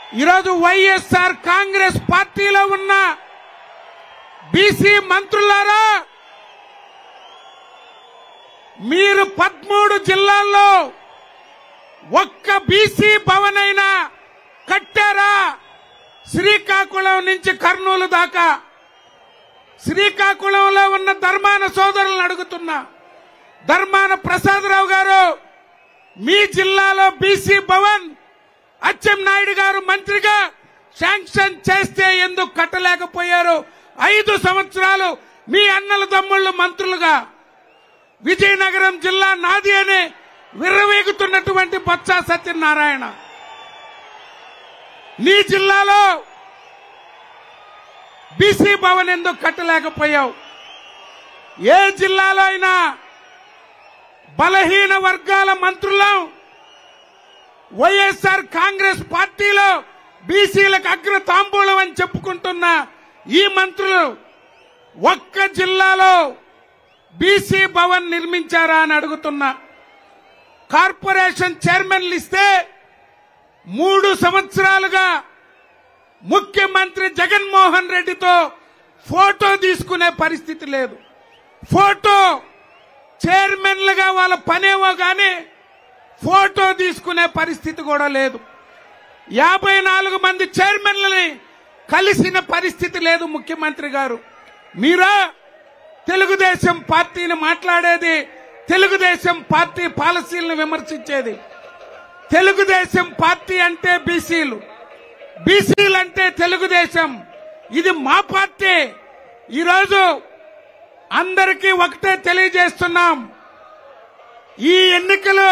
ఈరోజు వైఎస్ఆర్ కాంగ్రెస్ పార్టీలో ఉన్న బీసీ మంత్రులారా, మీరు 13 జిల్లాల్లో ఒక్క బీసీ భవన్ అయినా కట్టారా? శ్రీకాకుళం నుంచి కర్నూలు దాకా శ్రీకాకుళంలో ఉన్న ధర్మాన సోదరులను అడుగుతున్నా, ధర్మాన ప్రసాదరావు గారు, మీ జిల్లాలో బీసీ భవన్ అచ్చెన్నాయుడు గారు మంత్రిగా శాంక్షన్ చేస్తే ఎందుకు కట్టలేకపోయారు? 5 సంవత్సరాలు మీ అన్నల తమ్ముళ్ళు మంత్రులుగా విజయనగరం జిల్లా నాది అని విర్రవీగుతున్నటువంటి బొత్స సత్యనారాయణ, నీ జిల్లాలో బీసీ భవన్ ఎందుకు కట్టలేకపోయావు? ఏ జిల్లాలో అయినా బలహీన వర్గాల మంత్రులం, వైఎస్ఆర్ కాంగ్రెస్ పార్టీలో బీసీలకు అగ్ర తాంబూలం అని చెప్పుకుంటున్న ఈ మంత్రులు ఒక్క జిల్లాలో బీసీ భవన్ నిర్మించారా అని అడుగుతున్నా. కార్పొరేషన్ చైర్మన్లు ఇస్తే 3 సంవత్సరాలుగా ముఖ్యమంత్రి జగన్మోహన్ రెడ్డితో ఫోటో తీసుకునే పరిస్థితి లేదు. ఫోటో చైర్మన్లుగా వాళ్ళ పనేమో గాని ఫోటో తీసుకునే పరిస్థితి కూడా లేదు. 54 మంది చైర్మన్లని కలిసిన పరిస్థితి లేదు ముఖ్యమంత్రి గారు. మీరా తెలుగుదేశం పార్టీని మాట్లాడేది, తెలుగుదేశం పార్టీ పాలసీలను విమర్శించేది? తెలుగుదేశం పార్టీ అంటే బీసీలు, బీసీలు అంటే తెలుగుదేశం. ఇది మా పార్టీ. ఈరోజు అందరికీ ఒకటే తెలియజేస్తున్నాం, ఈ ఎన్నికలు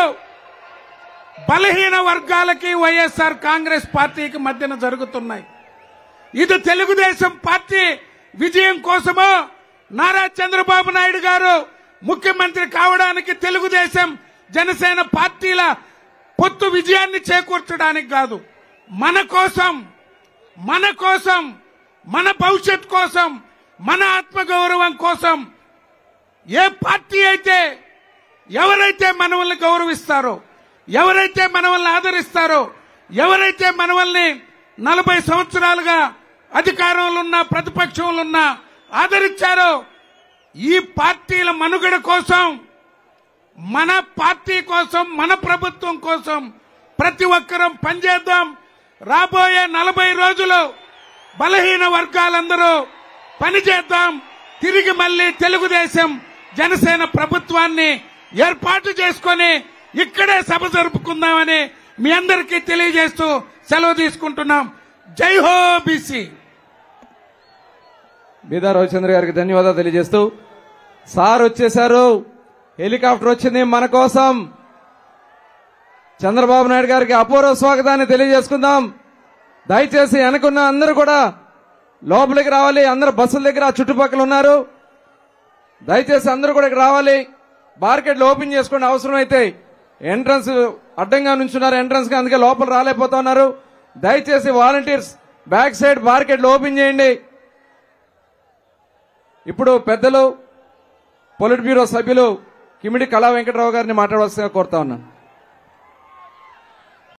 బలహీన వర్గాలకి వైఎస్ఆర్ కాంగ్రెస్ పార్టీకి మధ్యన జరుగుతున్నాయి. ఇది తెలుగుదేశం పార్టీ విజయం కోసమో, నారా చంద్రబాబు నాయుడు గారు ముఖ్యమంత్రి కావడానికి తెలుగుదేశం జనసేన పార్టీల పొత్తు విజయాన్ని చేకూర్చడానికి కాదు. మన కోసం, మన కోసం, మన భవిష్యత్ కోసం, మన ఆత్మగౌరవం కోసం ఏ పార్టీ అయితే, ఎవరైతే మనల్ని గౌరవిస్తారో, ఎవరైతే మనల్ని ఆదరిస్తారో, ఎవరైతే మనల్ని 40 సంవత్సరాలుగా అధికారంలో ఉన్న ప్రతిపక్షంలో ఉన్న ఆదరించారో, ఈ పార్టీల మనుగడ కోసం, మన పార్టీ కోసం, మన ప్రభుత్వం కోసం ప్రతి ఒక్కరం పనిచేద్దాం. రాబోయే 40 రోజులు బలహీన వర్గాలందరూ పనిచేద్దాం. తిరిగి మళ్లీ తెలుగుదేశం జనసేన ప్రభుత్వాన్ని ఏర్పాటు చేసుకుని ఇక్కడే సభ జరుపుకుందామని మీ అందరికీ తెలియజేస్తూ సెలవు తీసుకుంటున్నాం. జై హో బీసీ. బీదా రవిచంద్ర గారికి ధన్యవాదాలు తెలియజేస్తూ, సార్ వచ్చేశారు, హెలికాప్టర్ వచ్చింది మన కోసం. చంద్రబాబు నాయుడు గారికి అపూర్వ స్వాగతాన్ని తెలియజేసుకుందాం. దయచేసి వెనకున్న అందరూ కూడా లోపలికి రావాలి. అందరూ బస్సుల దగ్గర చుట్టుపక్కల ఉన్నారు, దయచేసి అందరూ కూడా ఇక్కడ రావాలి. బార్కెట్లు ఓపెన్ చేసుకోండి, అవసరమైతే. ఎంట్రన్స్ అడ్డంగా నుంచున్నారు ఎంట్రన్స్ గా, అందుకే లోపల రాలేకపోతా ఉన్నారు. దయచేసి వాలంటీర్స్ బ్యాక్ సైడ్ బార్కెట్లు ఓపెన్ చేయండి. ఇప్పుడు పెద్దలు పొలిట్ బ్యూరో సభ్యులు కిమిడి కళా వెంకటరావు గారిని మాట్లాడవలసిందిగా కోరుతా ఉన్నాను.